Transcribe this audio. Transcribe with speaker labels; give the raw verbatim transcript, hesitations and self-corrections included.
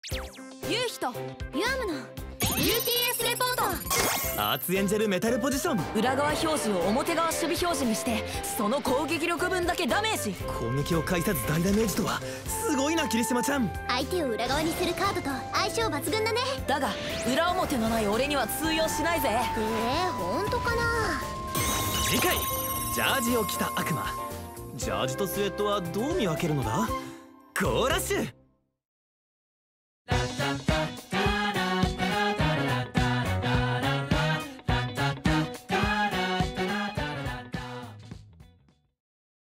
Speaker 1: ユウヒとユアムの ユーティーエス レポート。
Speaker 2: アーツエンジェルメタルポジション。
Speaker 1: 裏側表示を表側守備表示にして、その攻撃力分だけダメージ。
Speaker 2: 攻撃を介さず大ダメージとはすごいな霧島ちゃん。
Speaker 3: 相手を裏側にするカードと相性抜群だね。
Speaker 1: だが裏表のない俺には通用しないぜ。
Speaker 3: えー、本当かな。
Speaker 2: 次回ジャージを着た悪魔。ジャージとスウェットはどう見分けるのだ。ゴーラッシュ。